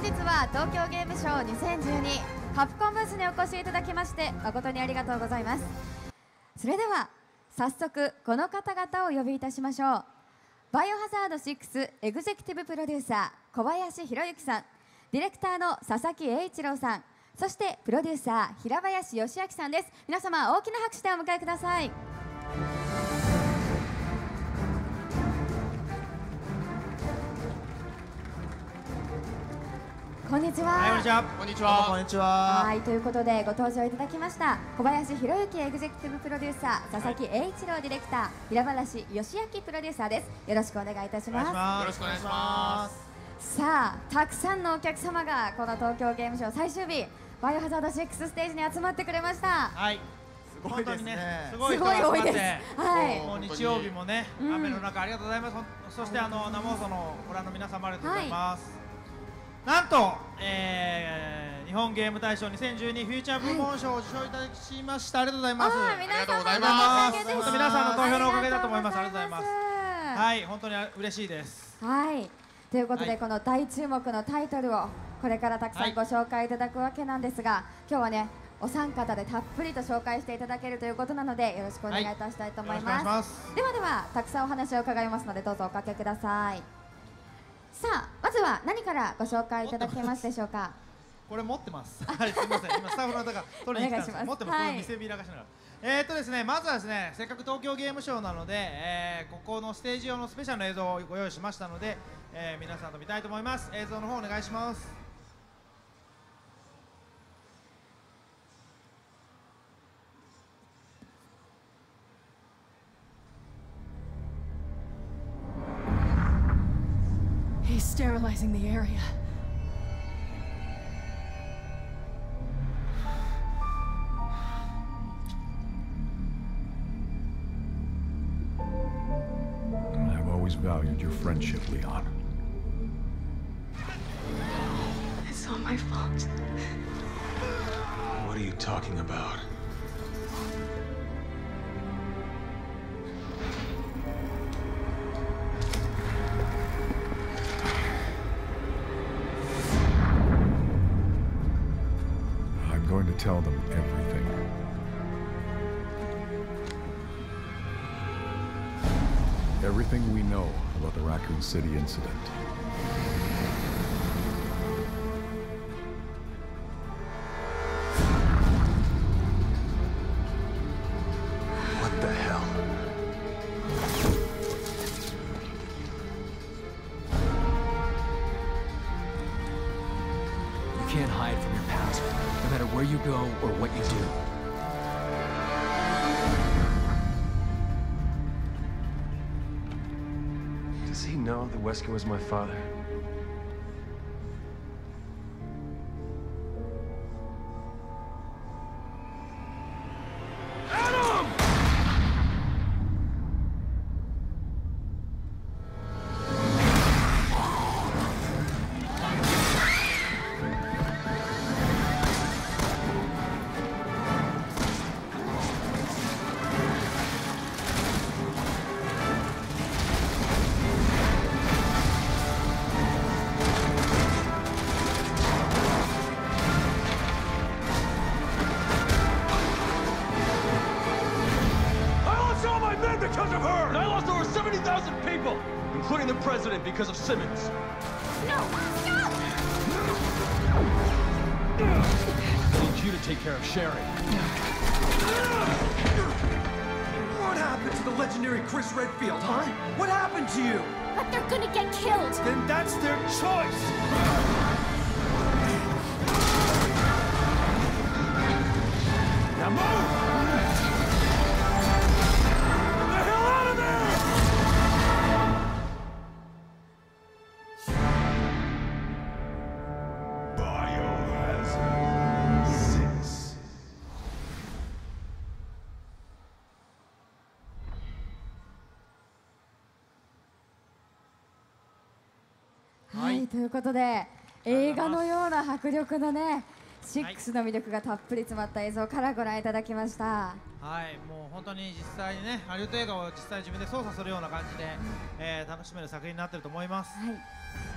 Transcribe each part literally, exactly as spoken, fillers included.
日は東京ゲームショウにせんじゅうにカプコンブースにお越しいただきまして誠にありがとうございます。それでは早速この方々をお呼びいたしましょう。バイオハザードシックスエグゼクティブプロデューサー小林博之さん、ディレクターの佐々木栄一郎さん、そしてプロデューサー平林義明さんです。皆様大きな拍手でお迎えください。こんにちは。 はい、こんにちは。 こんにちは。 こんにちは。 はい、ということでご登場いただきました小林博之エグゼクティブプロデューサー、佐々木栄一郎ディレクター、平林義明プロデューサーです。よろしくお願いいたします。 よろしくお願いします。 さあ、たくさんのお客様がこの東京ゲームショウ最終日バイオハザードシックスステージに集まってくれました。 はい。 すごいですね。 すごい人が集まって、 はい。 もう日曜日もね、雨の中ありがとうございます。そしてあの生放送のご覧の皆様ありがとうございます。なんと、えー、日本ゲーム大賞にせんじゅうにフューチャー部門賞を受賞いただきました。ありがとうございます。 ありがとうございます。 本当皆さんの投票のおかげだと思います。ありがとうございます。はい、本当に嬉しいです。 はい。ということで、 はい、この大注目のタイトルをこれからたくさんご紹介いただくわけなんですが、はい、今日はねお三方でたっぷりと紹介していただけるということなのでよろしくお願いいたしたいと思います。はい、ますではではたくさんお話を伺いますのでどうぞおかけください。さあ、まずは何からご紹介いただけますでしょうか。 これ持ってます。はい、すみません。今スタッフの方が取りに来たんです。持ってます。はい、これ見せびらかしながら。えーっとですね、まずはですね、せっかく東京ゲームショウなので、えー、ここのステージ用のスペシャルな映像をご用意しましたので、えー、皆さんと見たいと思います。映像の方お願いします。 He's sterilizing the area. I've always valued your friendship, Leon. It's all my fault. What are you talking about? I'm going to tell them everything. Everything we know about the Raccoon City incident. What the hell? You can't hide from your past, no matter where you go or what you do. Does he know that Wesker was my father? Because of her! And I lost over seventy thousand people, including the president, because of Simmons. No! Stop! I need you to take care of Sherry. What happened to the legendary Chris Redfield, huh? What happened to you? But they're gonna get killed! Then that's their choice! Now move! はい、ということで映画のような迫力のねシックスの魅力がたっぷり詰まった映像からご覧いただきました。 はい、もう本当に実際にねハリウッド映画を実際自分で操作するような感じで、えー、楽しめる作品になっていると思います。 はい、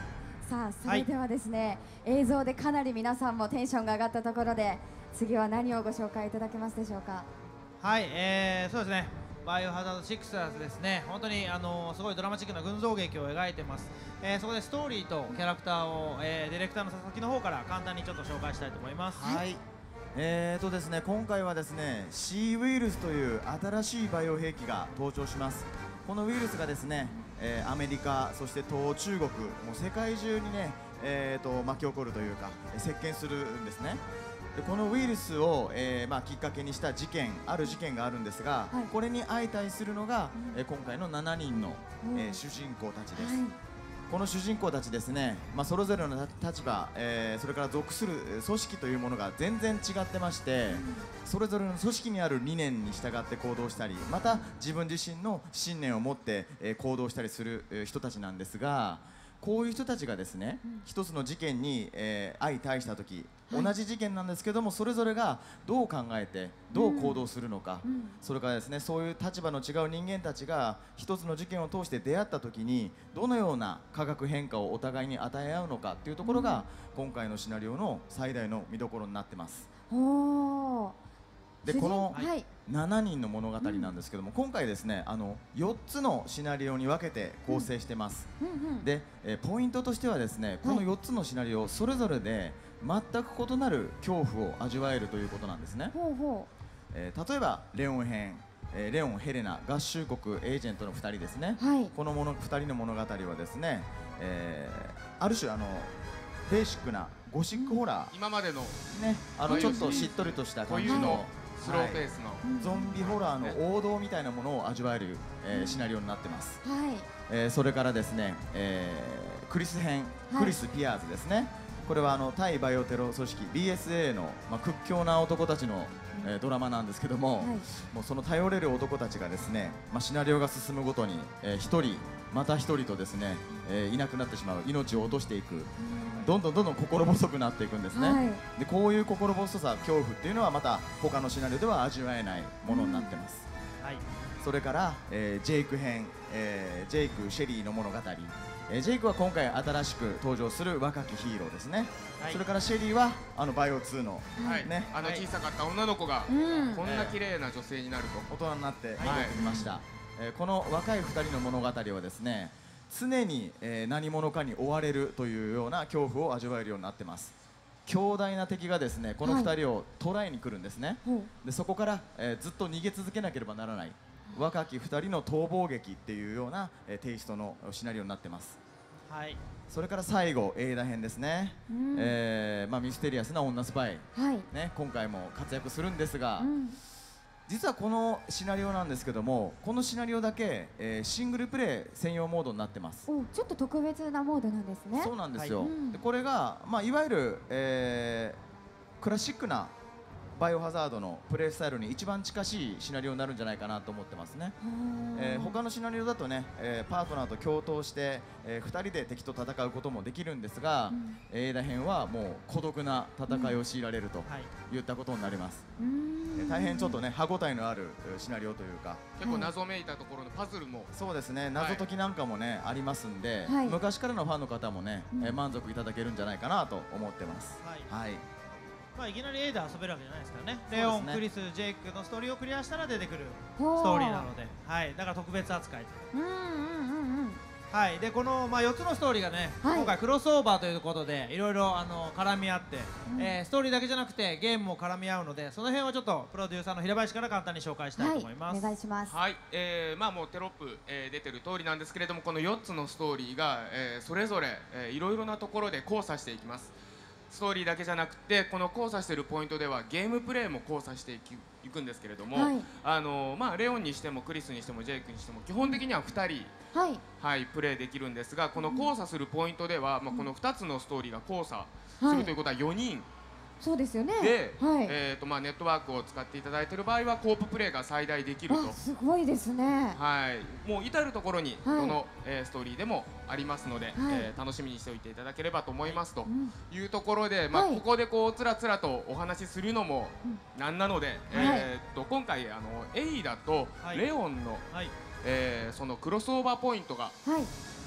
さあそれではですね、はい、映像でかなり皆さんもテンションが上がったところで次は何をご紹介いただけますでしょうか。 はい、えー、そうですね、バイオハザードシックスはですね、本当にあのすごいドラマチックな群像劇を描いてます。えー、そこでストーリーとキャラクターを、えー、ディレクターの佐々木の方から簡単にちょっと紹介したいと思います。 はい、えーとですね、今回はですね、C ウイルスという新しいバイオ兵器が登場します。このウイルスがですね、えー、アメリカ、そして東中国、もう世界中にね、えーと巻き起こるというか、席巻するんですね。でこのウイルスを、えーまあ、きっかけにした事件、ある事件があるんですが、はい、これに相対するのが、うん、えー、今回のしちにんの、えー、主人公たちです。はい、この主人公たちですね、まあ、それぞれの立場、えー、それから属する組織というものが全然違ってまして、うん、それぞれの組織にある理念に従って行動したり、また自分自身の信念を持って、えー、行動したりする、えー、人たちなんですが、こういう人たちがですね、うん、一つの事件に、えー、相対したとき、はい、同じ事件なんですけども、それぞれがどう考えてどう行動するのか、うんうん、それからですね、そういう立場の違う人間たちが一つの事件を通して出会ったときにどのような化学変化をお互いに与え合うのかっていうところが、うん、今回のシナリオの最大の見どころになってます。おー、でこのしちにんの物語なんですけども、うん、今回ですね、あのよっつのシナリオに分けて構成してます。うんうんうん、で、えー、ポイントとしてはですね、このよっつのシナリオそれぞれで全く異なる恐怖を味わえるということなんですね。ほうほう、えー、例えばレオン編、えー、レオン、ヘレナ、合衆国エージェントのふたりですね。はい、このものふたりの物語はですね、えー、ある種あのベーシックなゴシックホラー、 今までのね、あのちょっとしっとりとした感じのスローペースの、 はい、ゾンビホラーの王道みたいなものを味わえる、えー、シナリオになってます。はい、えー、それからですね、えー、クリス編、クリス・ピアーズですね。これはあの対バイオテロ組織 ビーエスエー の、まあ、屈強な男たちの、えー、ドラマなんですけども、はい、もうその頼れる男たちがですね、まあ、シナリオが進むごとに、えー、ひとりまたひとりとですね、えー、いなくなってしまう、命を落としていく、どんどんどんどん心細くなっていくんですね。はい、でこういう心細さ、恐怖っていうのはまた他のシナリオでは味わえないものになってます。はい、それから、えー、ジェイク編、えー、ジェイク・シェリーの物語、えー、ジェイクは今回新しく登場する若きヒーローですね。はい、それからシェリーはあのバイオツーの、 はい、ね、あの小さかった女の子が、うん、こんな綺麗な女性になると、 大人になって戻ってきました。はい、えー、この若いふたりの物語はですね、常に、えー、何者かに追われるというような恐怖を味わえるようになってます。強大な敵がですね、このふたりを捕らえに来るんですね。はい、でそこから、えー、ずっと逃げ続けなければならない若きふたりの逃亡劇っていうような、えー、テイストのシナリオになってます。はい、それから最後、エイダ編ですね。うん、えーまあ、ミステリアスな女スパイ、はい、ね、今回も活躍するんですが、うん、実はこのシナリオなんですけども、このシナリオだけ、えー、シングルプレイ専用モードになってます。 お、ちょっと特別なモードなんですね。 そうなんですよ。はい、でこれが、まあ、いわゆる、えー、クラシックなバイオハザードのプレイスタイルに一番近しいシナリオになるんじゃないかなと思ってますね。えー、他のシナリオだとね、えー、パートナーと共闘して、えー、ふたりで敵と戦うこともできるんですが、うん、エイダ編はもう孤独な戦いを強いられるといったことになります。うん、えー、大変ちょっとね、歯ごたえのあるシナリオというか、 結構謎めいたところのパズルも、 そうですね、謎解きなんかもね、はい、ありますんで、はい、昔からのファンの方もね、うん、えー、満足いただけるんじゃないかなと思ってます。はい、はい、 まあ、いきなりエイダー遊べるわけじゃないですからね。レオン、クリス、ジェイクのストーリーをクリアしたら出てくるストーリーなので、はい、だから特別扱いと。うんうんうんうん。はい、でこの、まあ、よっつのストーリーがね、はい、今回クロスオーバーということでいろいろあの絡み合って、うん、えー、ストーリーだけじゃなくてゲームも絡み合うので、その辺はちょっとプロデューサーの平林から簡単に紹介したいと思います。 はい、お願いします。 はい、えー、まあもうテロップ、えー、出てる通りなんですけれども、このよっつのストーリーが、えー、それぞれ、えー、いろいろなところで交差していきます。ストーリーだけじゃなくて、この交差しているポイントではゲームプレイも交差していきいくんですけれども、はい、あのまあ、レオンにしてもクリスにしてもジェイクにしても基本的にはふたり、はいはい、プレイできるんですが、この交差するポイントでは、うん、まあ、このふたつのストーリーが交差するということはよにん、 そうですよね。 で、はい、えーとまあ、ネットワークを使っていただいている場合はコーププレイが最大できると。 すごいですね。 はい、もう至る所にどの、はい、えー、ストーリーでもありますので、はい、えー、楽しみにしておいていただければと思いますというところで、まあ、ここでこうつらつらとお話しするのもなんなので、はい、えーと今回あのエイダとレオンの、はい、えー、そのクロスオーバーポイントが、はい、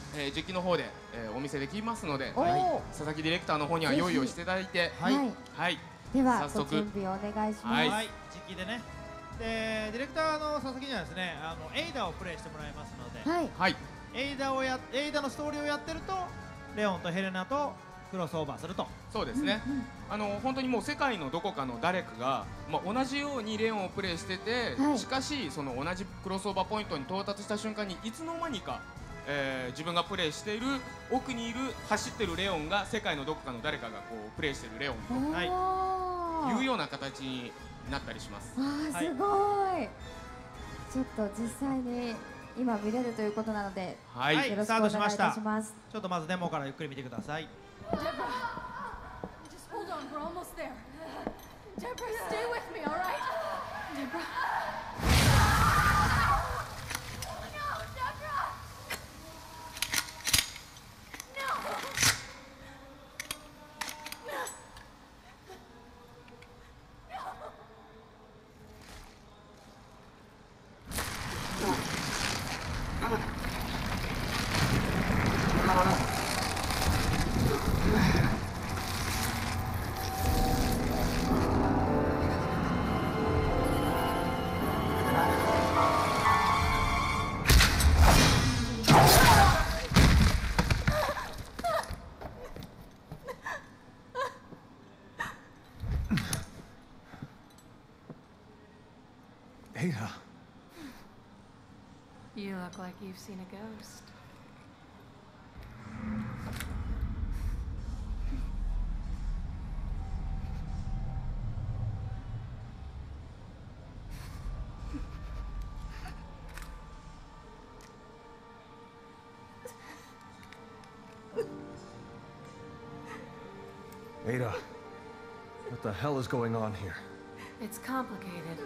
えー、実機の方で、えー、お見せできますので、 おー佐々木ディレクターの方には用意をしていただいて、 はい、 はい、 では早速ご準備をお願いします。 はいはい、実機でね。で、ディレクターの佐々木にはですね、あのエイダをプレイしてもらいますので、 はい、 はい、 エイダをやエイダのストーリーをやってるとレオンとヘレナとクロスオーバーすると。 そうですね、 うんうん、 あの本当にもう世界のどこかの誰かが、まあ、同じようにレオンをプレイしてて、 はい、 しかしその同じクロスオーバーポイントに到達した瞬間にいつの間にか、えー、自分がプレイしている奥にいる走ってるレオンが世界のどこかの誰かがこうプレイしてるレオンとはいいうような形になったりします。 わあ、すごい、ちょっと実際に今見れるということなので、 はい、 はい、 よろしくお願いいたします。 ちょっとまずデモからゆっくり見てください。 Deborah, just hold on. We're almost there. Deborah, stay with me, all right? Deborah. No, Deborah. No. Ada. You look like you've seen a ghost. Ada, what the hell is going on here? It's complicated.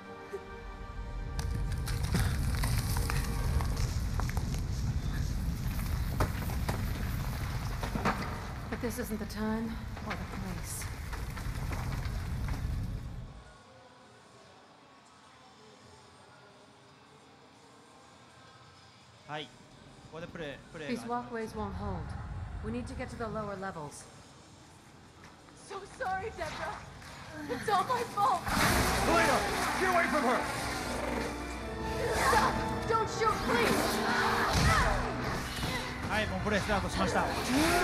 But this isn't the time or the place. はい、ここでプレイプレイ These が始まります。 walkways won't hold. We need to get to the lower levels. So sorry, Deborah. It's all my fault. Elena, get away from her! Stop! Don't shoot, please. はい、もうプレイスタートしました。 お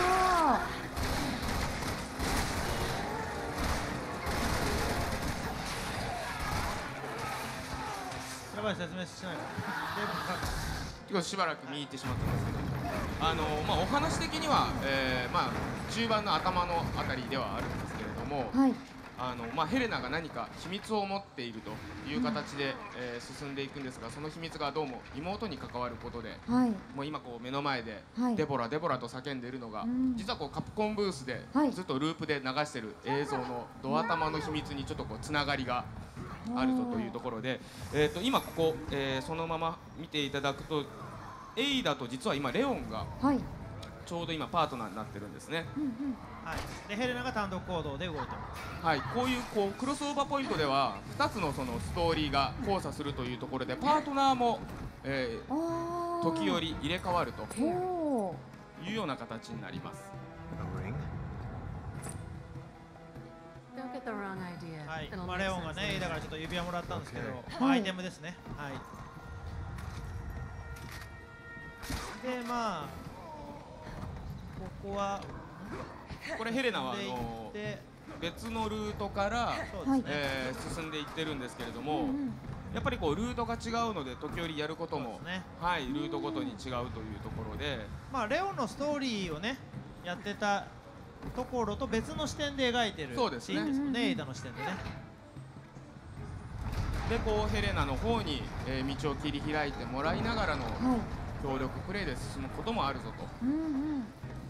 やばい、説明しないからデーブさん結構しばらく見入ってしまったんですけど、あのまあ、お話的には、えーまあ、中盤の頭のあたりではあるんですけれども、 はい、 あのまあ、ヘレナが何か秘密を持っているという形で、えー進んでいくんですが、その秘密がどうも妹に関わることで、 はい、 もう今こう目の前で、 はいデボラデボラと叫んでいるのが、 うん実はこうカプコンブースではいずっとループで流している映像のドア玉の秘密にちょっとこうつながりがあるぞというところで、えー、と今ここ、えーそのまま見ていただくと、エイダと実は今レオンがはい、 ちょうど今パートナーになってるんですね。 うんうん、 はい、でヘレナが単独行動で動いてます。 はい、こういうこうクロスオーバーポイントではふたつのそのストーリーが交差するというところで、パートナーも、えーあー時折入れ替わるとおーいうような形になります。 A ring? Don't get the wrong idea. はい、 It'll まあ、 make レオンが sense ね、 later. だからちょっと指輪もらったんですけど、 Okay. まあ、 はいアイテムですね。はい。で、まあ、ここは、 これヘレナはあで行のって、 別のルートから、 そうですね。 えー進んでいってるんですけれども、 うんうんやっぱりこうルートが違うので時折やることも、 そうですね。 はい、ルートごとに違うというところで、 まあ、レオンのストーリーをね、やってたところと別の視点で描いてるそうですねシーンですよね、 うんうんうんエイダの視点でね。 でこうヘレナの方に、えー道を切り開いてもらいながらのはい、 協力プレーで進むこともあるぞと。 うんうん、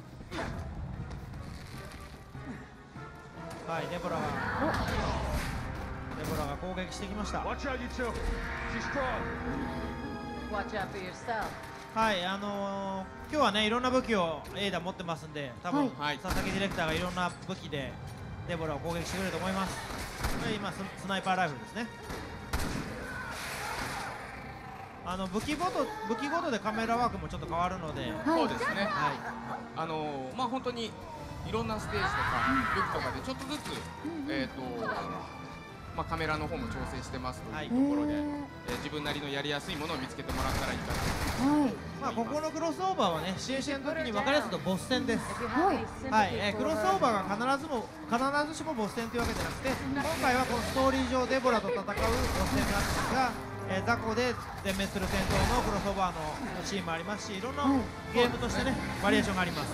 はい、デボラが、デボラが攻撃してきました。 Watch out, you two. She's strong. Watch out for yourself. はい、あのー、今日はね、いろんな武器をエイダ持ってますんで、多分、 はい佐々木ディレクターがいろんな武器でデボラを攻撃してくれると思います。これ今ス、スナイパーライフルですね。 あの武器ごと武器ごとでカメラワークもちょっと変わるので、 そうですね。 はい、 あのまあ本当にいろんなステージとか武器とかでちょっとずつ、えっとまあカメラの方も調整してますというところで、えー自分なりのやりやすいものを見つけてもらったらいいかなと思います。 まあここのクロスオーバーはね、シチュエーションの時に分かりやすいとボス戦です。 はいはい、えークロスオーバーが必ずも必ずしもボス戦というわけじゃなくて、今回はこのストーリー上デボラと戦うボス戦なんですが、えー雑魚で全滅する戦闘のクロスオーバーのシーンもありますし、いろんなゲームとしてねバリエーションがあります。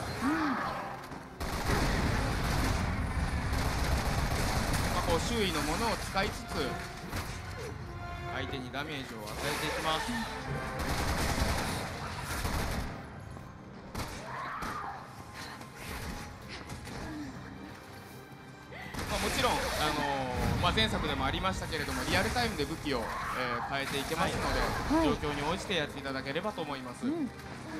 まあこう周囲のものを使いつつ相手にダメージを与えていきます。まあ、もちろん、あのーまあ、前作でもありましたけれどもリアルタイムで武器を、えー変えていけますので、 はい状況に応じてやっていただければと思います。 うんはい。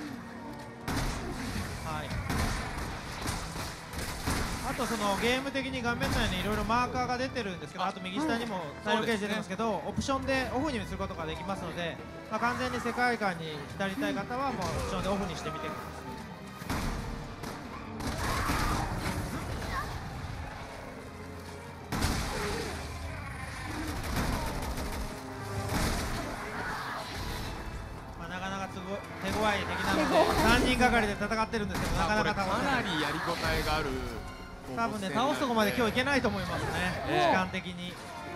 あとそのゲーム的に画面内にいろいろマーカーが出てるんですけど、あと右下にも対応掲示出てますけど、オプションでオフにすることができますので、まあ、完全に世界観に浸りたい方はもうオプションでオフにしてみてください。まあなかなかつご手強い敵なのでさんにんがかりで戦ってるんですけど、なかなか倒せな。 かないりやりごたえがある。 多分ね、倒すとこまで今日いけないと思いますね、 ええ時間的に。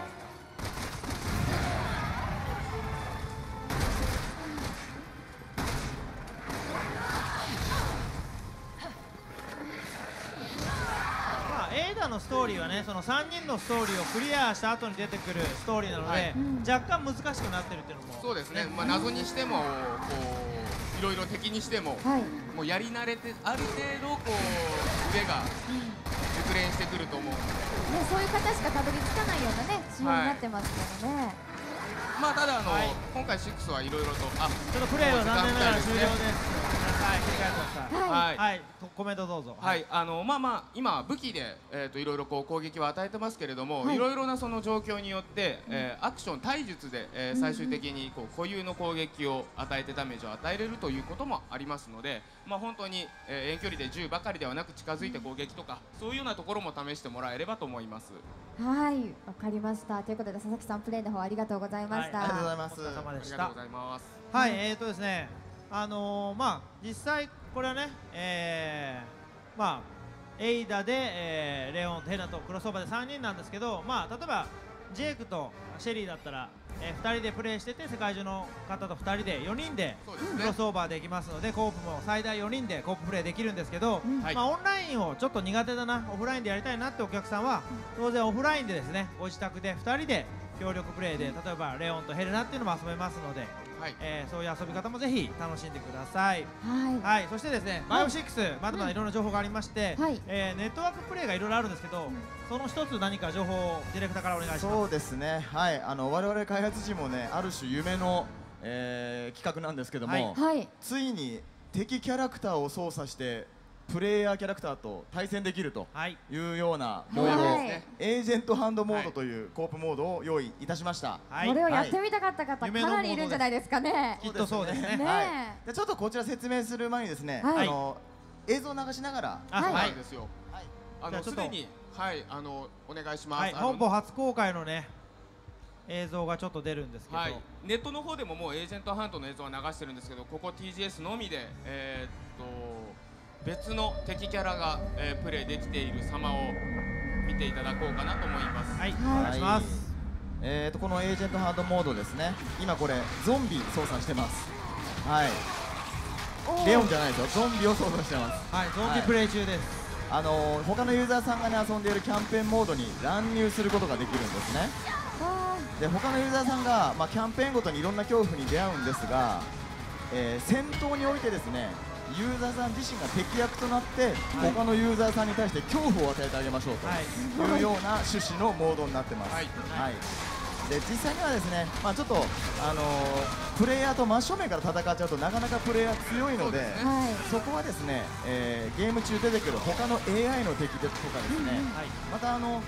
まあ、エイダのストーリーはね、そのさんにんのストーリーをクリアした後に出てくるストーリーなので、 はい若干難しくなってるっていうのも、 そうですね、まあ、謎にしてもこういろいろ敵にしても、 はいもうやり慣れてある程度こう腕が熟練してくると思うので、 ね、そういう方しかたどり着かないようなね仕様になってますけどね。 まあただあの、 はい今回シックスはいろいろとあちょっとプレーは残念ながら終了です。 ははい、切り替えてください。 はいはい、とコメントどうぞ。 はい、あのまあまあ今武器でえっといろいろこう攻撃を与えてますけれども、 はいいろいろなその状況によって、えーアクション体術で、えー最終的にこう固有の攻撃を与えてダメージを与えれるということもありますので、まあ本当に、えー遠距離で銃ばかりではなく近づいて攻撃とかそういうようなところも試してもらえればと思います。 はい、わかりました。ということで佐々木さんプレイの方ありがとうございました。 ありがとうございますお疲れ様でしたありがとうご。ざいます。 はい、えーとですね、あのー、まあ実際これはね、えー、まあエイダで、えー、レオンとヘナとクロスオーバーでさんにんなんですけど、まあ例えばジェイクとシェリーだったら、えー、ふたりでプレイしてて世界中の方とふたりでよにんでそうですねクロスオーバーできますので、コープも最大よにんでコーププレイできるんですけど、 はいまあオンラインをちょっと苦手だな、オフラインでやりたいなってお客さんは当然オフラインでですね、ご自宅でふたりで協力プレイで、例えばレオンとヘレナっていうのも遊べますので、 はい、 えーそういう遊び方もぜひ楽しんでください。 はい。 はい、そしてですね、バイオシックス、まだまだいろんな情報がありまして、 はいえーネットワークプレイがいろいろあるんですけど、その一つ何か情報をディレクターからお願いします。 そうですね、はい、あの我々開発陣もね、ある種夢の、えー企画なんですけども、 はいはい。 ついに敵キャラクターを操作してプレイヤーキャラクターと対戦できるとはい、 いうようなモード、 はいエージェントハンドモードというコープモードを用意いたしました。 はい、 これをやってみたかった方、 はいかなりいるんじゃないですかね。 きっとそうですね。 ねはい、でちょっとこちら説明する前にですね、 はいあの映像を流しながら、 あ、 はいそうはい、 なんですよ。 はいあじゃあちょっとのすでにはいあのお願いします。 はい、 あの本邦初公開のね、映像がちょっと出るんですけど、 はい、ネットの方でももうエージェントハントの映像は流してるんですけど、ここ ティージーエス のみで、えーっと別の敵キャラが、えープレイできている様を見ていただこうかなと思います。 はい、 はいお願いします。 えーとこのエージェントハンドモードですね、今これゾンビ操作してます。はいおーレオンじゃないですよ、ゾンビを操作してます。 はい、ゾンビプレイ中です。 あのー他のユーザーさんがね遊んでいるキャンペーンモードに乱入することができるんですね。 わで他のユーザーさんが、まあ、キャンペーンごとにいろんな恐怖に出会うんですが、えー戦闘においてですね、ユーザーさん自身が敵役となって、他のユーザーさんに対して恐怖を与えてあげましょうとはいいうような趣旨のモードになってます。 はいはいで実際にはですね、まあ、ちょっと、あのープレイヤーと真正面から戦っちゃうとなかなかプレイヤー強いので、 そうですーはい。 そこはですね、えーゲーム中出てくる他の エーアイ の敵とかですね、 はい、 またあの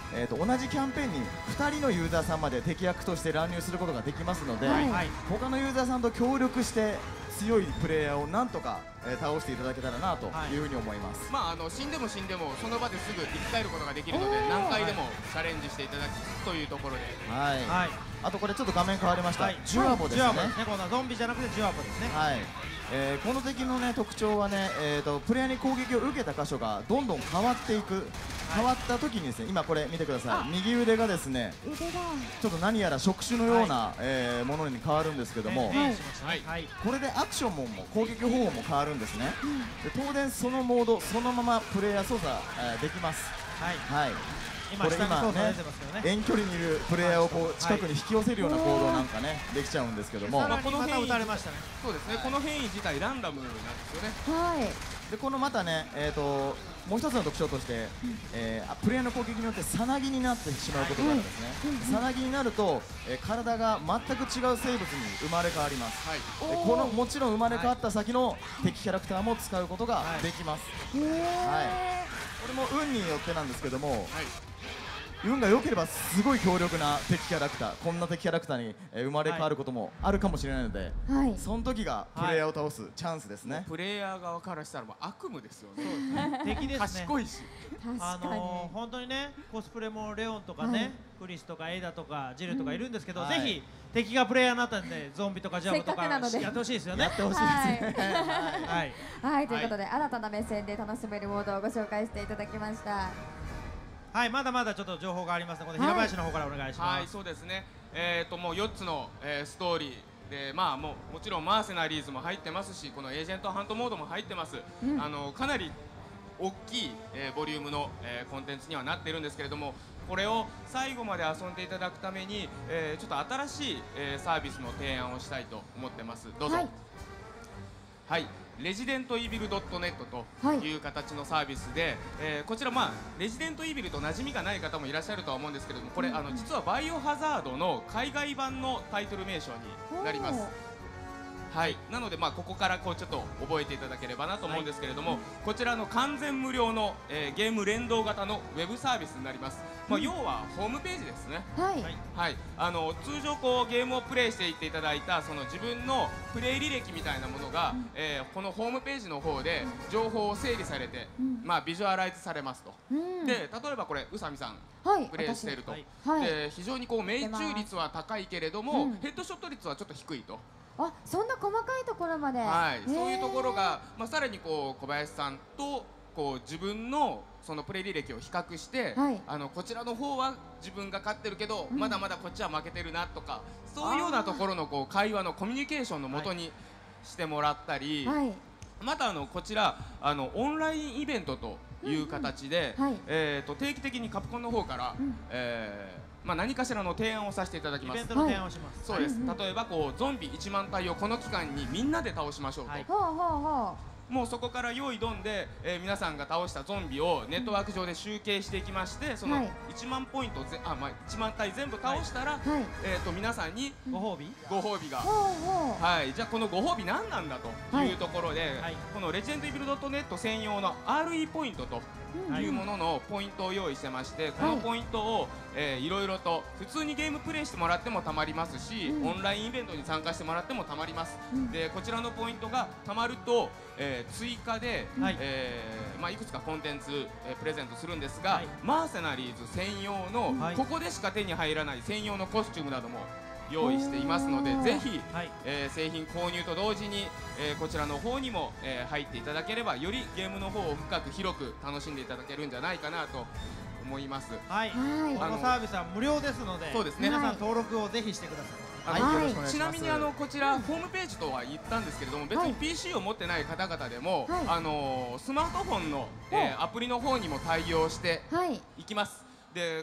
えー、と同じキャンペーンにふたりのユーザーさんまで敵役として乱入することができますので、 はい他のユーザーさんと協力して強いプレイヤーをなんとか、えー、倒していただけたらなというふうに思います、 まあ、あの死んでも死んでもその場ですぐ生き返ることができるので何回でもチャレンジしていただくというところで、 はい、 はい、 あとこれちょっと画面変わりました、 はい、 ジュアボですね、 ジュアボですね、このゾンビじゃなくてジュアボですね。 はい、えーこの敵の、ね、特徴はね、えー、とプレイヤーに攻撃を受けた箇所がどんどん変わっていく、変わった時にですね、今これ見てください、右腕がですね腕がちょっと何やら触手のような、えーものに変わるんですけども、 変異しましたね。はい、 これでアクションもも攻撃方法も変わるんですね、で当然そのモードそのままプレイヤー操作、えーできます。 はい、 はい、 今これ今下に操作ね出てますけどね。 遠距離にいるプレイヤーをこう近くに引き寄せるような行動なんかねできちゃうんですけども、 さらにこの変異また撃たれましたね。 そうですね、この変異自体ランダムなんですよね。 はいでこのまたね、えー、ともう一つの特徴として、えーあプレイヤーの攻撃によってさなぎになってしまうことがあるんですね、さなぎになると、えー体が全く違う生物に生まれ変わります、 はい、 でこのもちろん生まれ変わった先の敵キャラクターも使うことができます、 へえ、 これも運によってなんですけども、 はい、 運が良ければすごい強力な敵キャラクター、こんな敵キャラクターにえー生まれ変わることもあるかもしれないので、 はいその時がプレイヤーを倒すチャンスですね、 プレイヤー側からしたらもう悪夢ですよね。 敵ですね。 賢いし、 あ確かに、 のー、本当にね、コスプレもレオンとかね、 はいクリスとかエイダとかジルとかいるんですけど、 うんぜひ敵がプレイヤーになったんでゾンビとかジャブとせっかくなのでかやってほしいですよね。 やってほしいですね、 はい、 はい、ということで、新たな目線で楽しめるモードをご紹介していただきました。 はい、まだまだちょっと情報がありますので、この平林の方からお願いしはい、 ます。 そうですね。えっ、ともうよっつの、えーストーリーで、まあもうもちろんマーセナリーズも入ってますし、このエージェントハントモードも入ってます。 うんあのかなり大きい、えーボリュームの、えーコンテンツにはなってるんですけれども、これを最後まで遊んでいただくために、えーちょっと新しい、えーサービスの提案をしたいと思ってます。どうぞ。 はいはい、レジデントイービルドットネットとはいいう形のサービスで、えーこちら、まあ、レジデントイービルと馴染みがない方もいらっしゃるとは思うんですけれども、これ、あの実はバイオハザードの海外版のタイトル名称になります。はい、なので、まあ、ここからこうちょっと覚えていただければなと思うんですけれども、こちらの完全無料の、えーゲーム連動型のウェブサービスになります。まあ、要はホームページですね。 はい、 はいはい、あの通常こうゲームをプレイしていっていただいたその自分のプレイ履歴みたいなものが、えーこのホームページの方で情報を整理されて、 うんまあ、ビジュアライズされますと。 うん、 で例えばこれ宇佐美さんはい、 プレイしていると、 はいはい、 で非常にこう命中率は高いけれども、 うんヘッドショット率はちょっと低いと、 あ、そんな細かいところまで、 はい、 へーそういうところが、まあ、さらにこう小林さんとこう自分のそのプレイ履歴を比較して、 はいあのこちらの方は自分が勝ってるけど、 うんまだまだこっちは負けてるなとか、そういうようなところのこう会話のコミュニケーションのもとにしてもらったり、 はい、 またあのこちらあのオンラインイベントという形で、 うんうんはいえー、と定期的にカプコンの方から、 うんえーまあ、何かしらの提案をさせていただきますイベント。の提案をします。 そうです、 うんうん例えばこうゾンビいちまん体をこの期間にみんなで倒しましょうと、 はいほうほうほもうそこから用意どんで、えー皆さんが倒したゾンビをネットワーク上で集計していきまして、そのはいいちまんポイントぜあ、まあ、いちまん体全部倒したら、 う、はい、 えー、と皆さんにご褒美。 ご褒美が、 ほうほう、 はい、じゃあこのご褒美何なんだとはいいうところで、 はいこのレジェンドイビルドットネット専用の アールイー ポイントとうんいうもののポイントを用意してまして、このポイントを、えーいろいろと普通にゲームプレイしてもらってもたまりますし、 うんオンラインイベントに参加してもらってもたまります、 うんでこちらのポイントがたまると、えー追加で、 はいえーまあ、いくつかコンテンツ、えープレゼントするんですが、 はいマーセナリーズ専用の、 はいここでしか手に入らない専用のコスチュームなども用意していますので、 おーぜひ、 はい。 えー製品購入と同時に、えーこちらの方にも、えー入っていただければよりゲームの方を深く広く楽しんでいただけるんじゃないかなと思います。 はい。 はい、 このサービスは無料ですので、 そうですね皆さんはい登録をぜひしてください。 あのはいよろしくお願いします。 ちなみにあのこちらホームページとは言ったんですけれども、別はいに ピーシー を持ってない方々でも、 はいあのースマートフォンの、えーアプリの方にも対応してはい、 いきます。で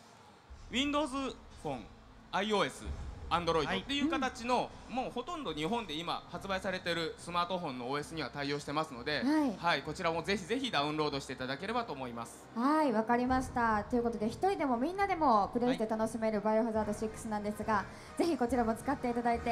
Windows フォン、iOS、Android はいっていう形の、もうほとんど日本で今発売されているスマートフォンの オーエス には対応してますので、 はいこちらもぜひぜひダウンロードしていただければと思います。 はい、わかりました。ということで、一人でもみんなでもプレイして楽しめるバイオハザードシックスなんですが、ぜひこちらも使っていただいて、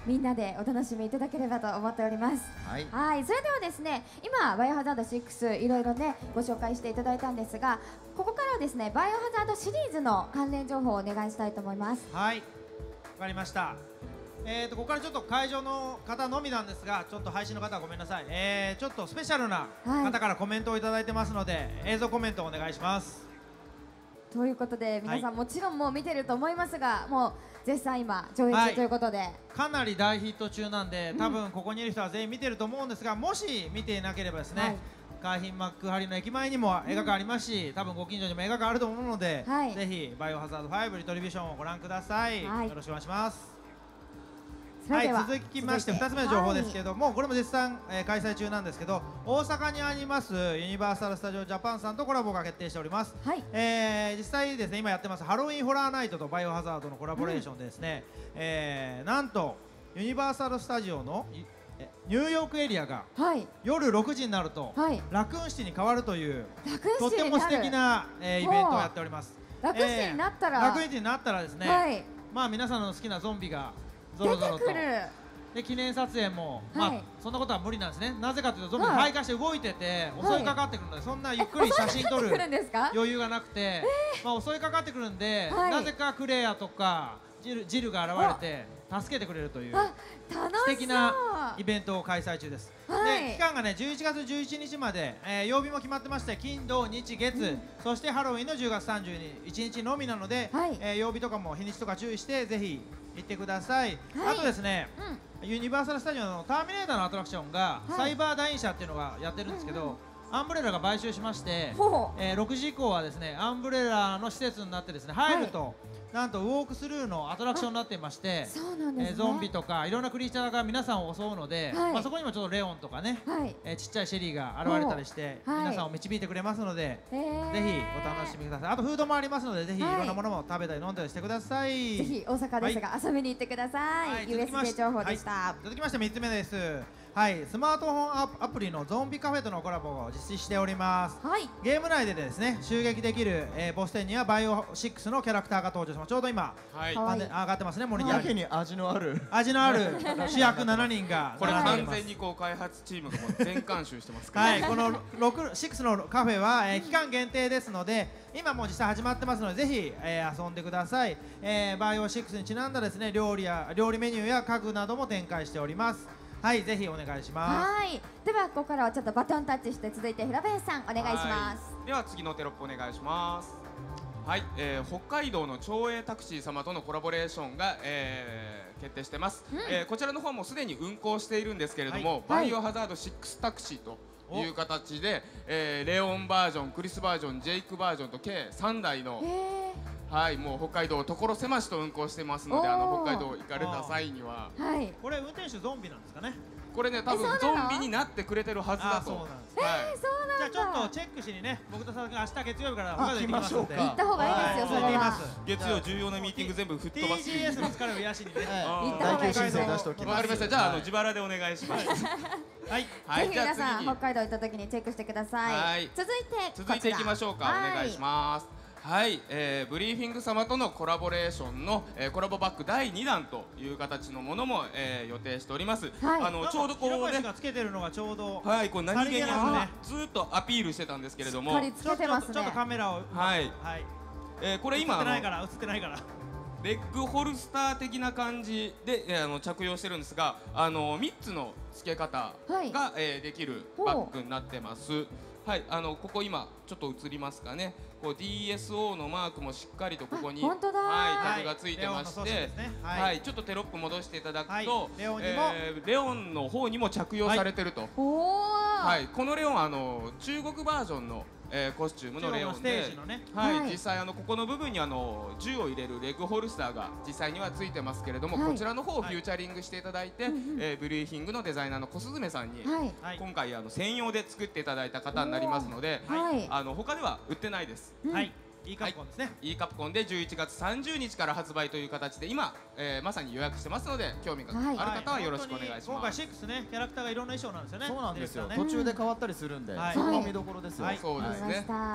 みんなでお楽しみいただければと思っております。 はい、 はい、それではですね、今バイオハザードシックスいろいろねご紹介していただいたんですが、ここからはですねバイオハザードシリーズの関連情報をお願いしたいと思います。 はい、わかりました。えーとここからちょっと会場の方のみなんですが、ちょっと配信の方はごめんなさい。えー、ちょっとスペシャルな方からコメントをいただいてますので、はい、映像コメントをお願いします。 ということで皆さんもちろんもう見てると思いますが、もう絶賛今上映中ということで、はい、 かなり大ヒット中なんで、多分ここにいる人は全員見てると思うんですが、もし見ていなければですね、はい、海浜幕張の駅前にも映画館ありますし、多分ご近所にも映画館あると思うので、はい、ぜひバイオハザードファイブリトリビューションをご覧ください。はい、よろしくお願いします。はい、続きましてふたつめの情報ですけれども、はい、これも絶賛、えー、開催中なんですけど、大阪にありますユニバーサル・スタジオ・ジャパンさんとコラボが決定しております。はい、えー、実際ですね今やってますハロウィンホラーナイトとバイオハザードのコラボレーションでですね、うん、えー、なんとユニバーサル・スタジオのニューヨークエリアが、はい、夜ろくじになると、はい、ラクーンシティに変わるというとっても素敵な、えー、イベントをやっております。 ラクーンシティになったら、 えー、ラクーンシティになったらですね、はい、まあ皆さんの好きなゾンビがぞろぞろとで記念撮影も、はい、まあそんなことは無理なんですね。なぜかというとゾンビが徘徊して動いてて襲いかかってくるので、そんなゆっくり写真撮る余裕がなくて、えー、まあ襲いかかってくるんで、はい、なぜかクレアとかジル、ジルが現れて助けてくれるという素敵なイベントを開催中です。はい、で期間がねじゅういちがつじゅういちにちまで、えー、曜日も決まってまして、金土日月、うん、そしてハロウィンのじゅうがつさんじゅうにちのみなので、はい、えー、曜日とかも日にちとか注意してぜひ行ってください。はい、あとですね、うん、ユニバーサル・スタジオのターミネーターのアトラクションが、はい、サイバーダイン社っていうのがやってるんですけど、うんうん、アンブレラが買収しまして、えー、ろくじ以降はですねアンブレラの施設になってですね入ると、はい、なんとウォークスルーのアトラクションになっていまして、えー、ゾンビとかいろんなクリーチャーが皆さんを襲うので、はい、まあそこにもちょっとレオンとかね、はい、えー、ちっちゃいシェリーが現れたりして、はい、皆さんを導いてくれますので、ぜひお楽しみください。あとフードもありますので、ぜひいろんなものも食べたり飲んだりしてください。 ぜひ大阪ですが、はい、遊びに行ってください。はい、ユーエスジェー 情報でした。はい、 続きましてみっつめです。はい、スマートフォンアプリのゾンビカフェとのコラボを実施しております。はい、ゲーム内でですね襲撃できる、えー、ボス戦にはバイオシックスのキャラクターが登場します。ちょうど今、はい、上がってますね、モニターに。 やけに味のある味のある主役ななにんがこれ完全にこう開発チームがもう全監修してますから、 はい、このろく、ろくのカフェは、えー、期間限定ですので、今もう実際始まってますので、ぜひ、えー、遊んでください。えー、バイオシックスにちなんだですね料理や料理メニューや家具なども展開しております。はい、ぜひお願いします。 はい、ではここからはちょっとバトンタッチして、続いて平林さんお願いします。 では次のテロップお願いします。はい、えー、北海道の長栄タクシー様とのコラボレーションが、えー、決定してます。うん、えー、こちらの方もすでに運行しているんですけれども、はい、バイオハザードシックスタクシーという形で、えー、レオンバージョン、クリスバージョン、ジェイクバージョンと計さんだいの、はい、もう北海道所狭しと運行してますので、あの北海道行かれた際には、 はい、 これ運転手ゾンビなんですかね。 これね、多分ゾンビになってくれてるはずだと。 そうなんです。えー、そうなんだ。 じゃあちょっとチェックしにね、僕と佐々木が明日月曜日から北海道行きますので、 行った方がいいですよ。それは月曜重要なミーティング全部吹っ飛ばす。 ティージーエス の疲れを癒しにね、 行った方がいいですよ。 わかりました。じゃああの自腹でお願いします。 はい、 はい、ぜひ皆さん北海道行った時にチェックしてください。はい、続いて続いていきましょうか。お願いします。はい、えー、ブリーフィング様とのコラボレーションの、えー、コラボバッグだいにだんという形のものも、えー、予定しております。はい、あのちょうどこうね、 がつけてるのがちょうど、 はい、こう何気にね、ずっとアピールしてたんですけれども、 しっかりつけてますね。 ちょっとカメラを、 はい、はい、えー、これ今映ってないから映ってないから。 レッグホルスター的な感じで、えー、あの着用してるんですが、あのみっつの付け方が、はい、えー、できるバッグになってます。はい、あのここ今ちょっと映りますかね。こう ディーエスオー のマークもしっかりとここに、はい、タグがついてまして、ね、はい、はい、ちょっとテロップ戻していただくと、はい、レオンにも、えー、レオンの方にも着用されてると。はい、はい、このレオンあの中国バージョンの、えー、コスチュームのレオンで、ね、はい、はい、実際あのここの部分にあの銃を入れるレッグホルスターが実際にはついてますけれども、はい、こちらの方をフューチャリングしていただいて、はい、えー、ブリーフィングのデザイナーの小雀さんに、はい、今回あの専用で作っていただいた方になりますので、はい、あの他では売ってないです。 はい、いいカプコンですね。 いいカプコンでじゅういちがつさんじゅうにちから発売という形で今、えー、まさに予約してますので、興味がある方はよろしくお願いします。 今回シックスね、キャラクターがいろんな衣装なんですよね。 そうなんですよ。途中で変わったりするんで、そこが見どころですよ。 そうですね。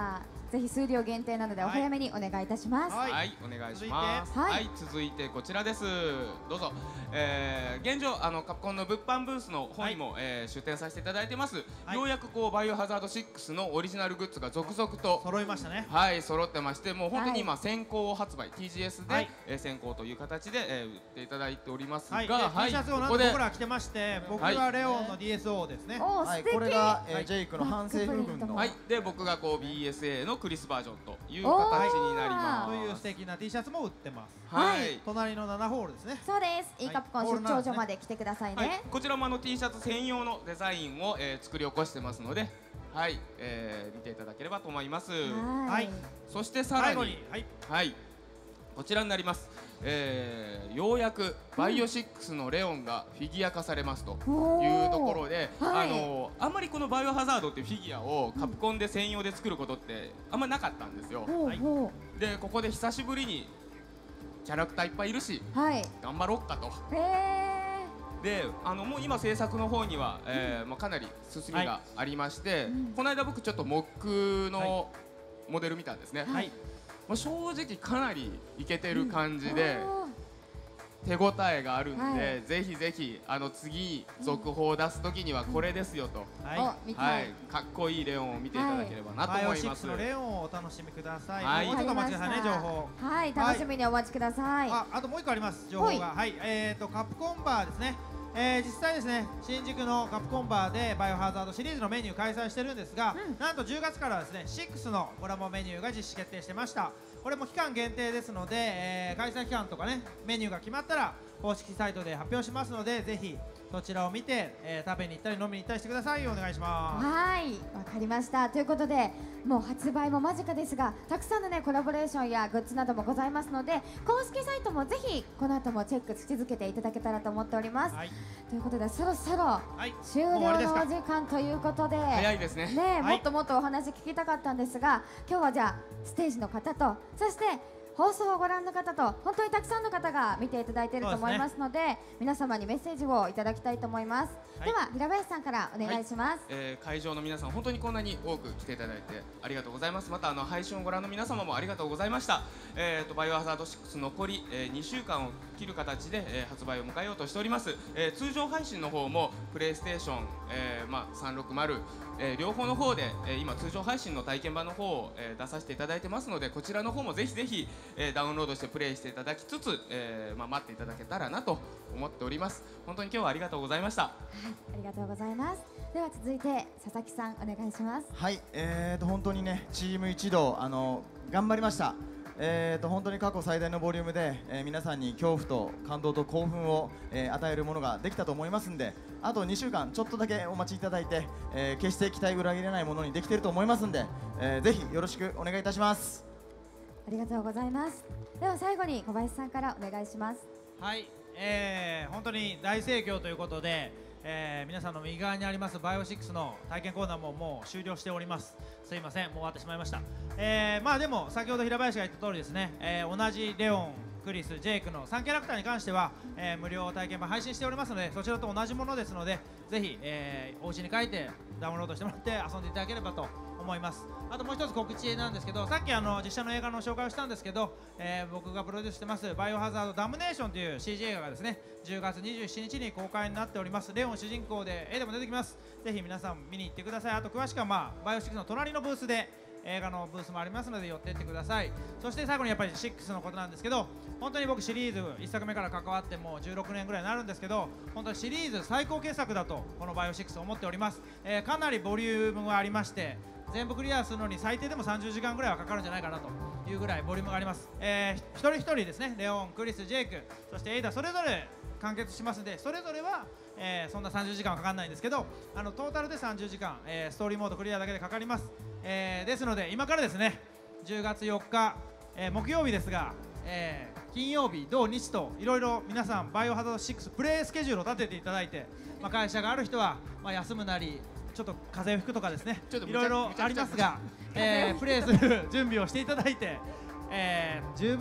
ぜひ数量限定なのでお早めにお願いいたします。 はい、はい、お願いします。はい、はい、続いてこちらです。どうぞ。えー、現状あのカプコンの物販ブースの方にも、はい、えー、出展させていただいてます。はい、ようやくこうバイオハザードシックスのオリジナルグッズが続々と揃いましたね。 はい、揃ってまして、もう本当に今先行発売、はい、ティージーエス で、はい、えー、先行という形で、えー、売っていただいておりますが、はい、 はい、T シャツをなんと僕ら着てまして、僕はレオンの ディーエスオー ですね。 はい、 これが、えー、ジェイクの反省部分の、 はい、で僕がこう ビーエスエー のクリスバージョンという形になります。 という素敵な T シャツも売ってます。 はい、 隣のななホールですね。 そうです。いいカプコン出張所まで来てくださいね。はい、 こちらもあの T シャツ専用のデザインを、えー、作り起こしてますので、はい、えー、見ていただければと思います。 はい。 そしてさらに、はい、 はい、 こちらになります。えー、ようやくバイオシックスのレオンがフィギュア化されますというところで、はい、あのあんまりこのバイオハザードっていうフィギュアをカプコンで専用で作ることってあんまなかったんですよ。はい、でここで久しぶりにキャラクターいっぱいいるし、はい、頑張ろっかと。へー。であのもう今制作の方には、えーまあ、かなり進みがありまして、はい、この間僕ちょっとモックのモデル見たんですね。はい、まあ、正直かなりイケてる感じで、うん、手応えがあるんで、はい、ぜひぜひあの次続報を出す時にはこれですよと、うん、はい、はい、かっこいいレオンを見ていただければなと思います。バイオシックスのレオンをお楽しみください。はい、もうちょっとお待ちくださいね、情報。 はい、楽しみにお待ちください。 あ、あともう一個あります、情報が。はい、えっとカプコンバーですね。えー、実際ですね、新宿のカプコンバーでバイオハザードシリーズのメニュー開催してるんですが、うん、なんとじゅうがつからはですねシックスのコラボメニューが実施決定してました。これも期間限定ですので、えー、開催期間とかねメニューが決まったら公式サイトで発表しますので、ぜひそちらを見て、えー、食べに行ったり飲みに行ったりしてください。お願いします。 はい、わかりました。ということでもう発売も間近ですが、たくさんのねコラボレーションやグッズなどもございますので、公式サイトもぜひこの後もチェックし続けていただけたらと思っております。はい、ということでそろそろ終了のお時間ということで、 早いですね。 ね、もっともっとお話聞きたかったんですが、今日はじゃあステージの方と、そして放送をご覧の方と本当にたくさんの方が見ていただいていると思いますので、ね、皆様にメッセージをいただきたいと思います。はい、では平林さんからお願いします。はい、 えー、会場の皆さん本当にこんなに多く来ていただいてありがとうございます。またあの配信をご覧の皆様もありがとうございました。えー、とバイオハザードシックス残り、えー、にしゅうかんを切る形で、えー、発売を迎えようとしております。えー、通常配信の方もプレイステーション、えーまあ、さんびゃくろくじゅう、えー、両方の方で、えー、今通常配信の体験版の方を、えー、出させていただいてますので、こちらの方もぜひぜひ、えー、ダウンロードしてプレイしていただきつつ、えーまあ、待っていただけたらなと思っております。本当に今日はありがとうございました。はい、 ありがとうございます。では続いて佐々木さんお願いします。 はい、えーと本当にねチーム一同あの頑張りました。えーと本当に過去最大のボリュームで、えー、皆さんに恐怖と感動と興奮を、えー、与えるものができたと思いますんで、あとにしゅうかんちょっとだけお待ちいただいて、えー、決して期待裏切れないものにできていると思いますんで、えー、ぜひよろしくお願いいたします。 ありがとうございます。では最後に小林さんからお願いします。 はい、えー、本当に大盛況ということで、えー、皆さんの右側にありますバイオシックスの体験コーナーももう終了しております。すいません、もう終わってしまいました。えー、まあでも先ほど平林が言った通りですね、えー、同じレオン、クリス、ジェイクのさんキャラクターに関しては、えー、無料体験版配信しておりますので、そちらと同じものですので、ぜひ、えー、お家に帰ってダウンロードしてもらって遊んでいただければと思います。あともう一つ告知なんですけど、さっきあの実写の映画の紹介をしたんですけど、えー、僕がプロデュースしてますバイオハザードダムネーションという シージー 映画がですねじゅうがつにじゅうしちにちに公開になっております。レオン主人公で絵でも出てきます。ぜひ皆さん見に行ってください。あと詳しくは、まあ、バイオシックスの隣のブースで映画のブースもありますので寄っていってください。そして最後にやっぱりシックスのことなんですけど、本当に僕シリーズいっさくめから関わってもうじゅうろくねんぐらいになるんですけど、本当にシリーズ最高傑作だとこのバイオシックス思っております。えー、かなりボリュームがありまして、全部クリアするのに最低でもさんじゅうじかんぐらいはかかるんじゃないかなというぐらいボリュームがあります。えー、一人一人ですね、レオン、クリス、ジェイク、そしてエイダそれぞれ完結しますので、それぞれは、えー、そんなさんじゅうじかんはかかんないんですけど、あのトータルでさんじゅうじかん、えー、ストーリーモードクリアだけでかかります。えー、ですので今からですねじゅうがつよっか、えー、木曜日ですが、えー、金曜日、土日といろいろ皆さんバイオハザードシックスプレイスケジュールを立てていただいて、まあ、会社がある人は、まあ、休むなりちょっと風邪をひくとかですね、いろいろありますが、えー、プレイする準備をしていただいて、えー、十分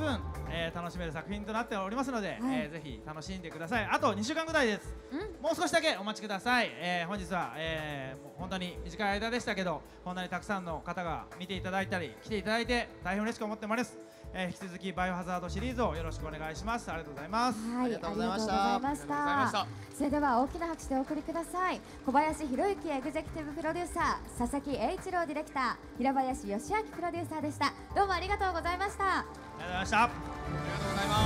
えー、楽しめる作品となっておりますので、 はい、 えー、ぜひ楽しんでください。あとにしゅうかんぐらいです。もう少しだけお待ちください。えー、本日は、えー、もう本当に短い間でしたけど、こんなにたくさんの方が見ていただいたり来ていただいて大変嬉しく思っております。えー、引き続きバイオハザードシリーズをよろしくお願いします。ありがとうございます。 はい、ありがとうございました。それでは大きな拍手でお送りください。小林博之エグゼクティブプロデューサー、佐々木栄一郎ディレクター、平林義明プロデューサーでした。どうもありがとうございました。 ありがとうございました。ありがとうございます。